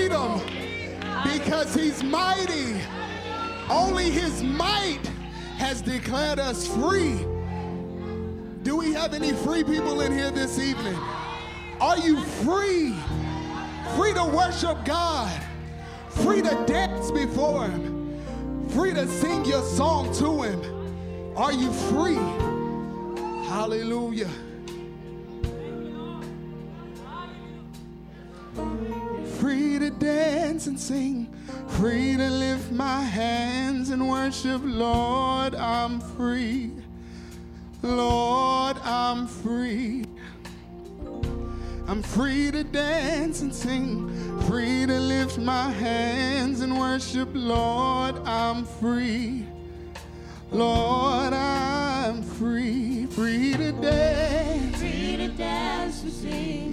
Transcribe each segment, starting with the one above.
freedom because he's mighty. Only his might has declared us free. Do we have any free people in here this evening? Are you free? Free to worship God. Free to dance before him. Free to sing your song to him. Are you free? Hallelujah. Free to dance and sing. Free to lift my hands and worship. Lord, I'm free. Lord, I'm free. I'm free to dance and sing. Free to lift my hands and worship. Lord, I'm free. Lord, I'm free. Free to dance. Free to dance and sing.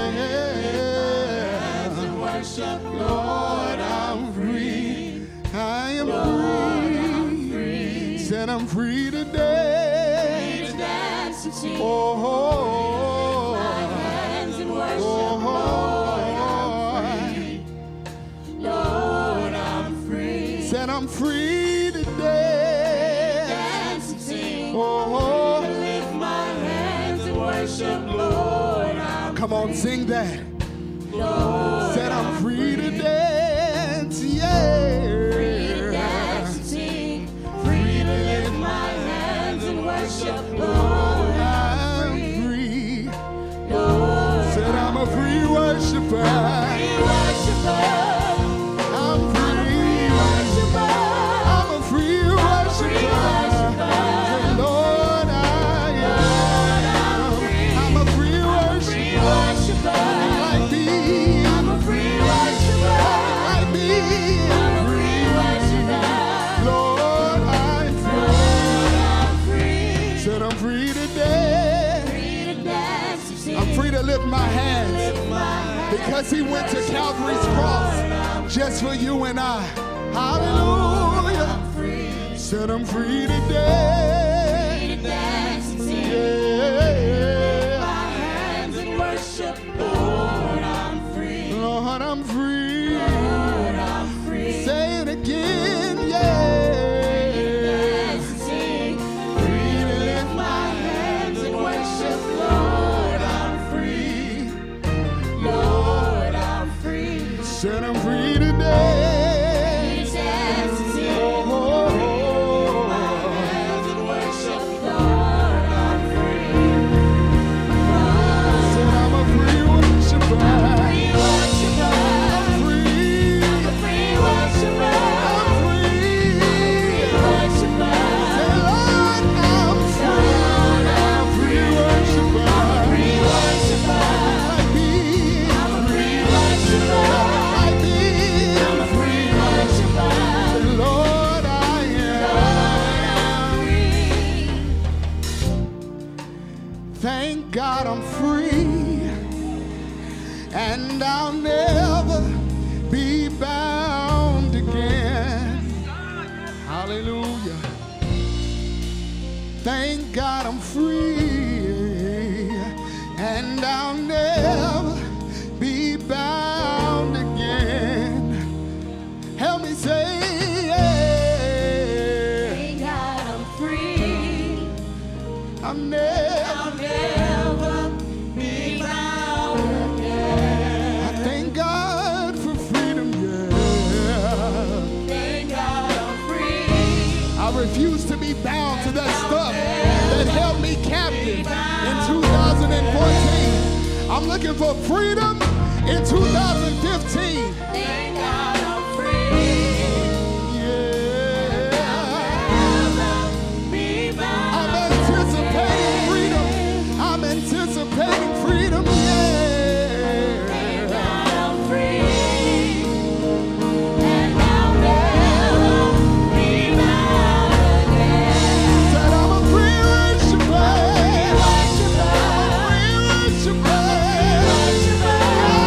Yeah. And worship. Lord, I'm free. I am free. Said I'm free to dance. Free to dance and sing. Oh, my hands and worship. Lord, I'm free. Said I'm free to dance and sing. Oh, lift my hands and worship. Lord, I'm come on, sing that. Lord, said I'm free to dance, yeah. Free to dance and sing. Free to lift my hands and worship. Lord, I'm free. Lord, said I'm a free worshiper. Free worshiper. I'm free worshiper. I'm a free worshiper. Lord, I am. I'm a free worshiper. Like me. I'm a free worshiper. Like me. I'm a free worshiper. Lord, I'm free. Said I'm free to dance. Free to dance and sing. I'm free to lift my hands. Lift my hands. Because he went to Calvary's cross just for you and I. Hallelujah. I'm free. Said I'm free to dance. Free to dance and sing. Yeah. My hands and worship. Lord, I'm free. Lord, I'm free. Lord, I'm free. Say it again, yeah. Dance and sing. Free to lift my hands and worship. Lord, I'm free. Lord, I'm free. Said I'm free to dance. Dance and sing. Oh, My hands and worship. Lord, I'm free. said I'm a free worshiper. Free worshiper. Free. I'm a free worshiper. I'm free. Free worshiper. Say, Lord, I'm free. I'm free worshiper. Free worshiper. Like me. I'm a free worshiper. Like me. I'm a free worshiper. Lord, I am. Thank God I'm free. And I'll never be bound again. Hallelujah. Thank God I'm free. And I'll never be bound again. Help me say, yeah. Thank God I'm free. I'm never. I'll never be bound again. I thank God for freedom, yeah. Thank God I'm free. I refuse to be bound to that stuff that held me captive in 2014. I'm looking for freedom in 2015. Thank God I'm free. Yeah. Never be bound. I'm anticipating freedom. I'm anticipating freedom, yeah. Thank God I'm free. And I'll never be bound again. Said I'm a free worshiper. Free worshiper. I'm a free worshiper. Worshiper.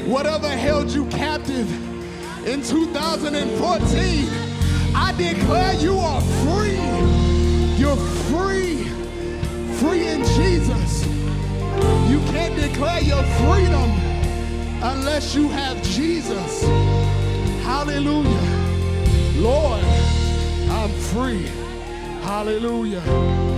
Whatever held you captive in 2014, I declare you are free. You're free. Free in Jesus. You can't declare your freedom unless you have Jesus. Hallelujah. Lord, I'm free. Hallelujah.